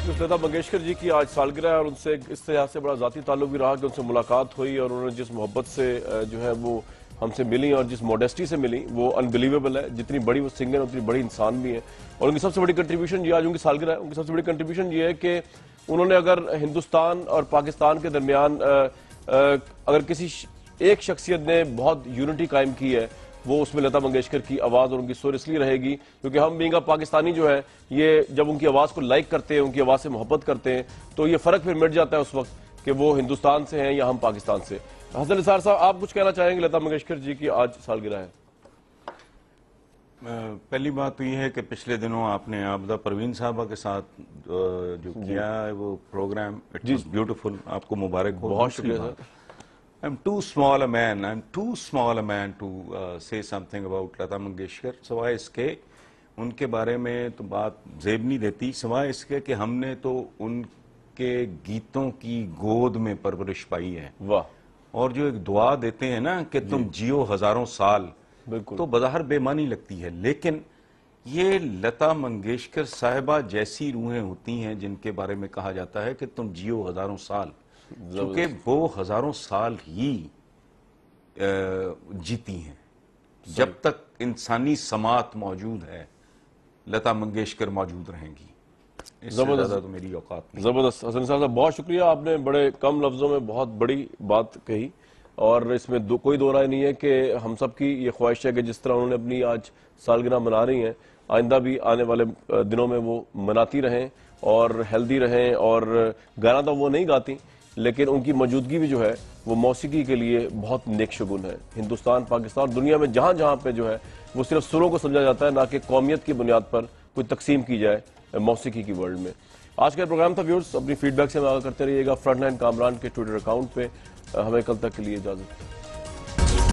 Viewers, Lata Mangeshkar ji की आज सालगिरह है और उनसे इस तरह से बड़ा ज़ाती ताल्लुक भी रहा कि उनसे मुलाकात हुई और उन्होंने जिस मोहब्बत से जो है वो हमसे मिली और जिस मॉडेस्टी से मिली वो अनबिलीवेबल है। जितनी बड़ी वो सिंगर है उतनी बड़ी इंसान भी है। और उनकी सबसे बड़ी कंट्रीब्यूशन ये, आज उनकी सालगिरह है, उनकी सबसे बड़ी कंट्रीब्यूशन ये है कि उन्होंने अगर हिंदुस्तान और पाकिस्तान के दरमियान अगर किसी एक शख्सियत ने बहुत यूनिटी कायम की है वो उसमें लता मंगेशकर की आवाज और उनकी सुर इसलिए रहेगी क्योंकि हम बीइंग पाकिस्तानी जो है ये जब उनकी आवाज को लाइक करते हैं, उनकी आवाज से मोहब्बत करते हैं तो ये फर्क फिर मिट जाता है उस वक्त कि वो हिंदुस्तान से हैं या हम पाकिस्तान से। हसन निसार साहब, आप कुछ कहना चाहेंगे? लता मंगेशकर जी की आज सालगिरह है। पहली बात तो ये है कि पिछले दिनों आपने आबदा परवीन साहबा के साथ जो किया है वो प्रोग्राम, इट वाज ब्यूटीफुल। आपको मुबारक हो। बहुत शुक्रिया sir. I'm too small a man to say something about Lata Mangeshkar, सिवाय इसके उनके बारे में तो बात जेब नहीं देती, सिवाय इसके कि हमने तो उनके गीतों की गोद में परवरिश पाई है। वाह। और जो एक दुआ देते हैं ना कि तुम जियो हजारों साल, बिल्कुल, तो बज़ाहिर बेमानी लगती है, लेकिन ये लता मंगेशकर साहिबा जैसी रूहें होती हैं जिनके बारे में कहा जाता है कि तुम जियो हजारों साल, क्योंकि वो हजारों साल ही जीती हैं। जब तक इंसानी समात मौजूद है लता मंगेशकर मौजूद रहेंगी। इससे ज्यादा तो मेरी औकात नहीं। जबरदस्त। हसन साहब बहुत शुक्रिया, आपने बड़े कम लफ्जों में बहुत बड़ी बात कही और इसमें कोई दो राय नहीं है कि हम सब की ये ख्वाहिश है कि जिस तरह उन्होंने अपनी आज सालगिरह मना रही हैं आइंदा भी आने वाले दिनों में वो मनाती रहें और हेल्दी रहें। और गाना तो वो नहीं गाती लेकिन उनकी मौजूदगी भी जो है वो मौसीकी के लिए बहुत नेक शगुन है। हिंदुस्तान, पाकिस्तान, दुनिया में जहां जहां पे जो है वो सिर्फ सुरों को समझा जाता है, ना कि कौमियत की बुनियाद पर कोई तकसीम की जाए मौसीकी की वर्ल्ड में। आज का प्रोग्राम था व्यूअर्स, अपनी फीडबैक से आगाह करते रहिएगा। फ्रंटलाइन कामरान के ट्विटर अकाउंट पे। हमें कल तक के लिए इजाजत।